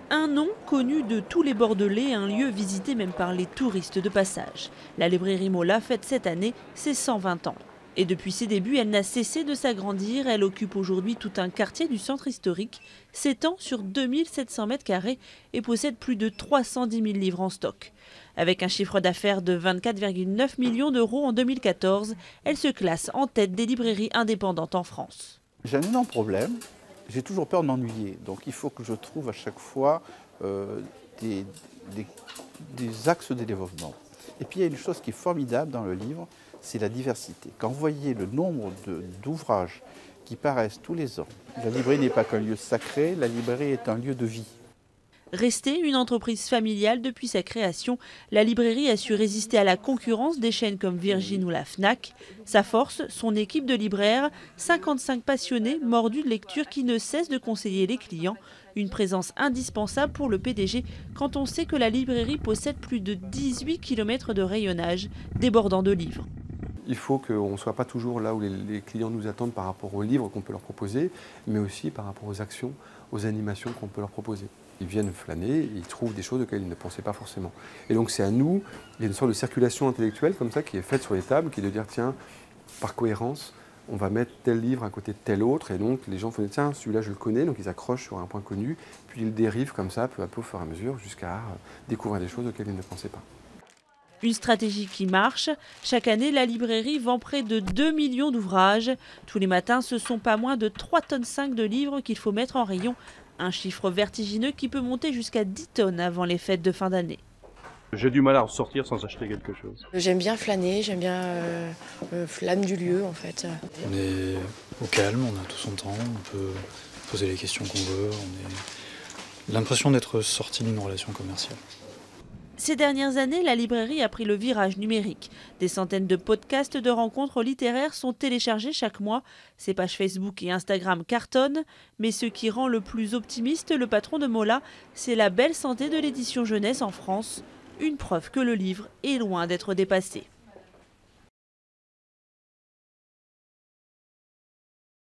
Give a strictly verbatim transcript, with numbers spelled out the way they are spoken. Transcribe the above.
Un nom connu de tous les Bordelais, un lieu visité même par les touristes de passage. La librairie Mola fête cette année ses cent vingt ans. Et depuis ses débuts, elle n'a cessé de s'agrandir. Elle occupe aujourd'hui tout un quartier du centre historique, s'étend sur deux mille sept cents mètres carrés et possède plus de trois cent dix mille livres en stock. Avec un chiffre d'affaires de vingt-quatre virgule neuf millions d'euros en deux mille quatorze, elle se classe en tête des librairies indépendantes en France. J'ai un énorme problème. J'ai toujours peur de m'ennuyer, donc il faut que je trouve à chaque fois euh, des, des, des axes de développement. Et puis il y a une chose qui est formidable dans le livre, c'est la diversité. Quand vous voyez le nombre d'ouvrages qui paraissent tous les ans, la librairie n'est pas qu'un lieu sacré, la librairie est un lieu de vie. Restée une entreprise familiale depuis sa création, la librairie a su résister à la concurrence des chaînes comme Virgin ou la Fnac. Sa force, son équipe de libraires, cinquante-cinq passionnés mordus de lecture qui ne cessent de conseiller les clients. Une présence indispensable pour le P D G quand on sait que la librairie possède plus de dix-huit kilomètres de rayonnage, débordant de livres. Il faut qu'on ne soit pas toujours là où les, les clients nous attendent par rapport aux livres qu'on peut leur proposer, mais aussi par rapport aux actions, aux animations qu'on peut leur proposer. Ils viennent flâner, ils trouvent des choses auxquelles ils ne pensaient pas forcément. Et donc c'est à nous, il y a une sorte de circulation intellectuelle comme ça qui est faite sur les tables, qui est de dire tiens, par cohérence, on va mettre tel livre à côté de tel autre, et donc les gens font tiens, celui-là je le connais, donc ils accrochent sur un point connu, puis ils dérivent comme ça, peu à peu, au fur et à mesure, jusqu'à découvrir des choses auxquelles ils ne pensaient pas. Une stratégie qui marche. Chaque année, la librairie vend près de deux millions d'ouvrages. Tous les matins, ce sont pas moins de trois tonnes cinq de livres qu'il faut mettre en rayon. Un chiffre vertigineux qui peut monter jusqu'à dix tonnes avant les fêtes de fin d'année. J'ai du mal à ressortir sans acheter quelque chose. J'aime bien flâner, j'aime bien euh, le flâne du lieu en fait. On est au calme, on a tout son temps, on peut poser les questions qu'on veut. On a l'impression d'être sorti d'une relation commerciale. Ces dernières années, la librairie a pris le virage numérique. Des centaines de podcasts de rencontres littéraires sont téléchargés chaque mois. Ses pages Facebook et Instagram cartonnent. Mais ce qui rend le plus optimiste le patron de Mola, c'est la belle santé de l'édition jeunesse en France. Une preuve que le livre est loin d'être dépassé.